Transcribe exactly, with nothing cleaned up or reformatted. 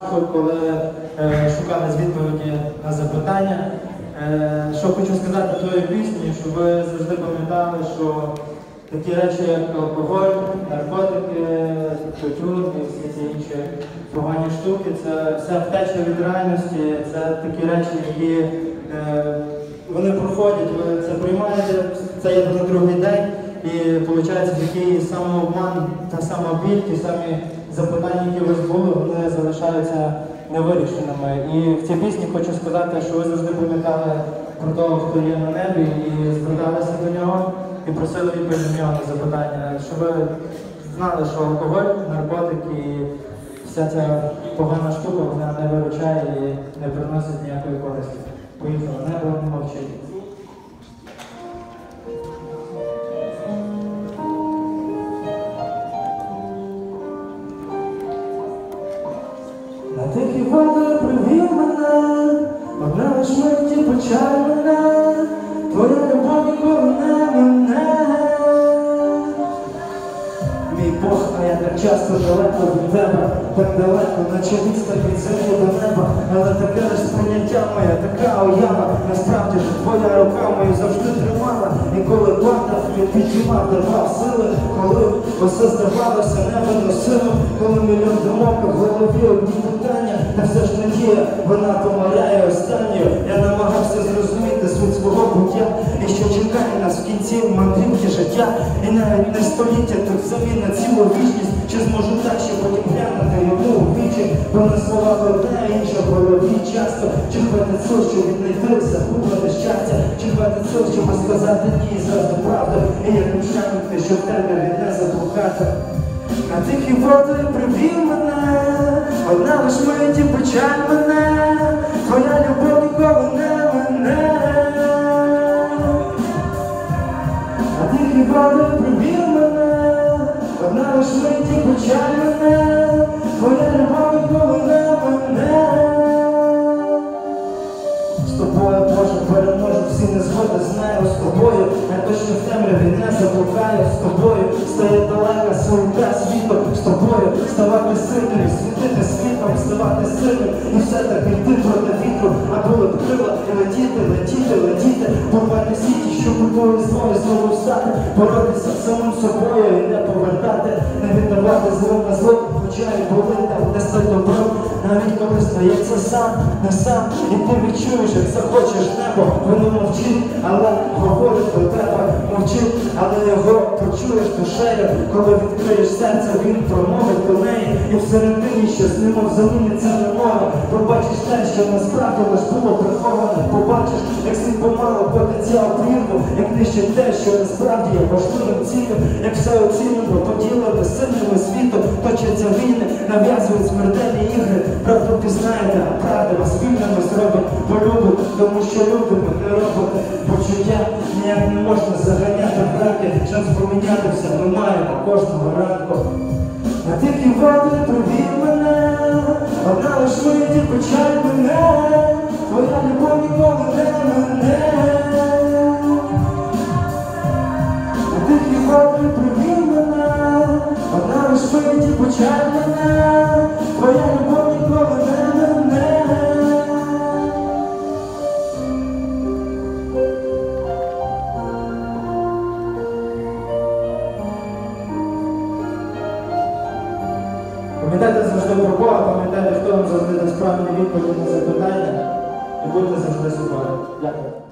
Коли е, шукали відповіді на запитання. Е, що хочу сказати тої пісні, щоб ви завжди пам'ятали, що такі речі, як алкоголь, наркотики, тютюн і всі ці інші погані штуки, це все втеча від реальності, це такі речі, які е, вони проходять, ви це приймаєте, це є на другий день, і виходить такий самообман, та сама біль, ті самі запитання, які у вас були, вони залишаються невирішеними. І в цій пісні хочу сказати, що ви завжди пам'ятали про того, хто є на небі, і зверталися до нього, і просили відповідь до нього на запитання, щоб ви знали, що алкоголь, наркотики і вся ця погана штука, вона не виручає і не приносить ніякої користі. Поїхали, небо мовчить. На тихі води привів мене, одна лиш миті почай мене, твоя любов ніколи не мене. Мій Бог, а я так часто далеко від тебе, так далеко, наче відстань від землі до неба, але таке ж сприйняття моє, така уява, насправді ж твоя рука мою завжди тримала, і коли падав, він підіймав, давав сили, коли усе здавалося невиносимо, коли мільйон думок в голові одні питання, та все ж надія, вона помирає останньою. Я намагався зрозуміти суть свого буття, і що чекає нас в кінці мандрівки життя, і навіть не століття, тут замін на цілу вічність, чи зможу так, що потім глянути йому у вічі, бо на словах одне, інше в голові часто, чи хватить сил, щоб віднайти, загубити щастя, чи хватить сил, щоб сказати ні, завжди правду, і як мчанити, щоб тебе від не заблукати. На тихі води привів мене, одна лиш миті почай мене, твоя любов ніколи не мене. На тихі води привів мене, одна лиш миті почай мене, твоя любов ніколи не мене. З тобою, Боже, переможу всі незгоди, знаю, з тобою я точно в темряві не заблукаю, з тобою стає далека свинка світу, з тобою ставати сильним, світити світом, ставати сильним, і все-таки йти проти вітру, а були б крила, і летіти, летіти, летіти, порвати сіті, щоб у твої знову знову встати, боротися з самим собою і не повертати, не віддавати зло на зло, хоча і були там, де стать добром, навіть коли стається сам, не сам, і ти відчуєш, як захочеш небо, воно мовчить, але говорить до тебе, мовчить, але його почуєш душею, коли відкриєш серце, він промовить до неї, і всередині щось немов заміниться на мова, побачиш те, що насправді лиш було приховане, побачиш, як світ помало потенціал прірву, як нищить те, що насправді є важливим цілим, як все оцінено, поділено сильними світом, точаться війни, нав'язують смертельні ігри, правду пізнаєте, а правда вас вільними зробить, полюбить, тому що любимо, не робите почуття, ніяк не можна заганяти в раки, шанс помінятися ми маємо кожного ранку. На тихі води привів мене, одна лиш миті почай мене, твоя любов ніколи не мене. На тихі води привів мене, одна лиш миті почай мене, твоя любов ніколи не мене. Пам'ятайте завжди про Бога, пам'ятайте, хто вам завжди дасть правильні відповіді на запитання, і будьте завжди собою. Дякую.